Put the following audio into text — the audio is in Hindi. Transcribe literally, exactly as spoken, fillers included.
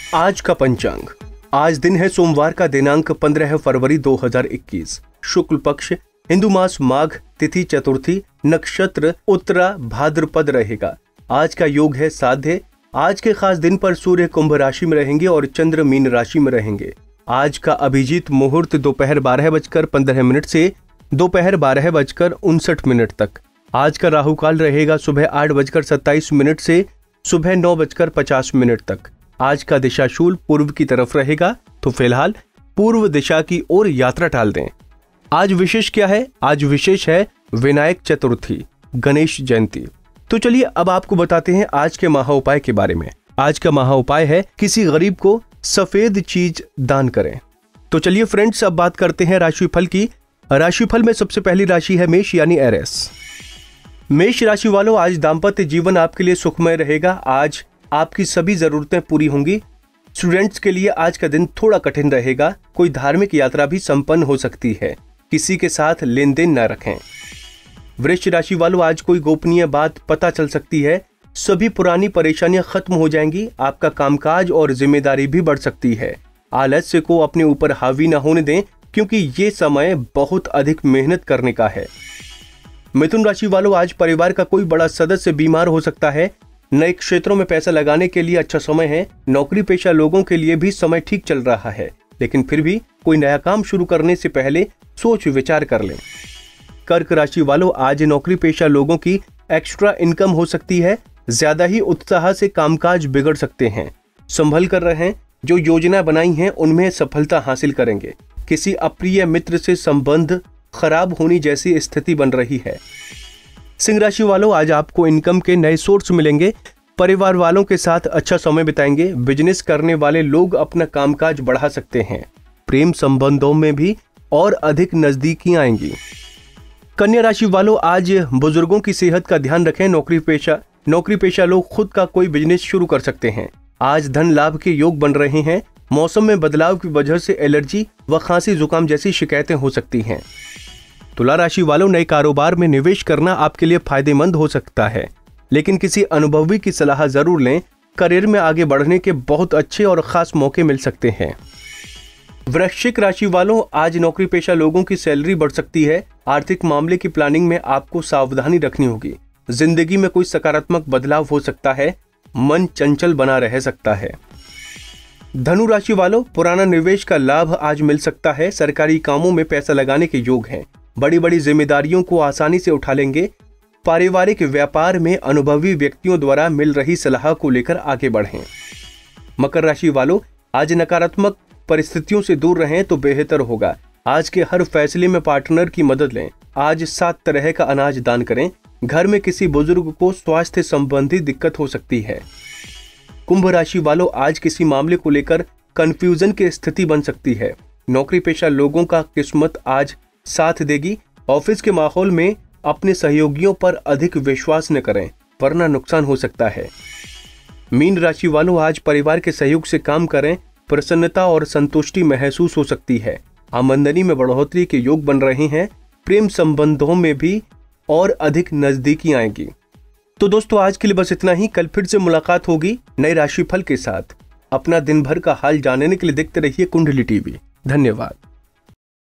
आज का पंचांग। आज दिन है सोमवार का, दिनांक पंद्रह फरवरी दो हजार इक्कीस, शुक्ल पक्ष, हिंदू मास माघ, तिथि चतुर्थी, नक्षत्र उत्तरा भाद्रपद रहेगा। आज का योग है साध्य। आज के खास दिन पर सूर्य कुंभ राशि में रहेंगे और चंद्र मीन राशि में रहेंगे। आज का अभिजीत मुहूर्त दोपहर बारह बजकर पंद्रह मिनट से दोपहर बारह बजकर उनसठ मिनट तक। आज का राहु काल रहेगा सुबह आठ बजकर सत्ताईस मिनट से सुबह नौ बजकर पचास मिनट तक। आज का दिशाशूल पूर्व की तरफ रहेगा, तो फिलहाल पूर्व दिशा की ओर यात्रा टाल दें। आज विशेष क्या है? आज विशेष है विनायक चतुर्थी, गणेश जयंती। तो चलिए अब आपको बताते हैं आज के महा उपाय के बारे में। आज का महा उपाय है किसी गरीब को सफेद चीज दान करें। तो चलिए फ्रेंड्स, अब बात करते हैं राशिफल की। राशिफल में सबसे पहली राशि है मेष यानी एरिस। मेष राशि वालों, आज दाम्पत्य जीवन आपके लिए सुखमय रहेगा। आज आपकी सभी जरूरतें पूरी होंगी। स्टूडेंट्स के लिए आज का दिन थोड़ा कठिन रहेगा। कोई धार्मिक यात्रा भी संपन्न हो सकती है। किसी के साथ लेन देन न रखें। वृश्चिक राशि वालों, आज कोई गोपनीय बात पता चल सकती है। सभी पुरानी परेशानियां खत्म हो जाएंगी। आपका कामकाज और जिम्मेदारी भी बढ़ सकती है। आलस्य को अपने ऊपर हावी न होने दें, क्योंकि ये समय बहुत अधिक मेहनत करने का है। मिथुन राशि वालों, आज परिवार का कोई बड़ा सदस्य बीमार हो सकता है। नए क्षेत्रों में पैसा लगाने के लिए अच्छा समय है। नौकरी पेशा लोगों के लिए भी समय ठीक चल रहा है, लेकिन फिर भी कोई नया काम शुरू करने से पहले सोच विचार कर लें। कर्क राशि वालों, आज नौकरी पेशा लोगों की एक्स्ट्रा इनकम हो सकती है। ज्यादा ही उत्साह से कामकाज बिगड़ सकते हैं। संभल कर रहें। जो योजना बनाई है उनमें सफलता हासिल करेंगे। किसी अप्रिय मित्र से संबंध खराब होने जैसी स्थिति बन रही है। सिंह राशि वालों, आज आपको इनकम के नए सोर्स मिलेंगे। परिवार वालों के साथ अच्छा समय बिताएंगे। बिजनेस करने वाले लोग अपना कामकाज बढ़ा सकते हैं। प्रेम संबंधों में भी और अधिक नजदीकी आएंगी। कन्या राशि वालों, आज बुजुर्गों की सेहत का ध्यान रखें। नौकरी पेशा नौकरी पेशा लोग खुद का कोई बिजनेस शुरू कर सकते हैं। आज धन लाभ के योग बन रहे हैं। मौसम में बदलाव की वजह से एलर्जी व खांसी जुकाम जैसी शिकायतें हो सकती हैं। तुला राशि वालों, नए कारोबार में निवेश करना आपके लिए फायदेमंद हो सकता है, लेकिन किसी अनुभवी की सलाह जरूर लें। करियर में आगे बढ़ने के बहुत अच्छे और खास मौके मिल सकते हैं। वृश्चिक राशि वालों, आज नौकरी पेशा लोगों की सैलरी बढ़ सकती है। आर्थिक मामले की प्लानिंग में आपको सावधानी रखनी होगी। जिंदगी में कोई सकारात्मक बदलाव हो सकता है। मन चंचल बना रह सकता है। धनु राशि वालों, पुराना निवेश का लाभ आज मिल सकता है। सरकारी कामों में पैसा लगाने के योग हैं। बड़ी बड़ी जिम्मेदारियों को आसानी से उठा लेंगे। पारिवारिक व्यापार में अनुभवी व्यक्तियों द्वारा मिल रही सलाह को लेकर आगे बढ़ें। मकर राशि वालों, आज नकारात्मक परिस्थितियों से दूर रहें तो बेहतर होगा। आज के हर फैसले में पार्टनर की मदद लें। आज सात तरह का अनाज दान करें। घर में किसी बुजुर्ग को स्वास्थ्य संबंधी दिक्कत हो सकती है। कुंभ राशि वालों, आज किसी मामले को लेकर कंफ्यूजन की स्थिति बन सकती है। नौकरी पेशा लोगों का किस्मत आज साथ देगी। ऑफिस के माहौल में अपने सहयोगियों पर अधिक विश्वास न करें, वरना नुकसान हो सकता है। मीन राशि वालों, आज परिवार के सहयोग से काम करें। प्रसन्नता और संतुष्टि महसूस हो सकती है। आमदनी में बढ़ोतरी के योग बन रहे हैं। प्रेम संबंधों में भी और अधिक नजदीकी आएंगी। तो दोस्तों, आज के लिए बस इतना ही। कल फिर से मुलाकात होगी नए राशिफल के साथ। अपना दिन भर का हाल जानने के लिए देखते रहिए कुंडली टीवी। धन्यवाद।